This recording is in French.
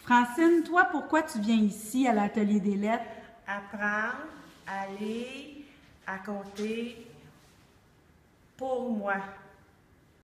Francine, toi, pourquoi tu viens ici à l'Atelier des lettres? Apprendre à lire, à compter pour moi.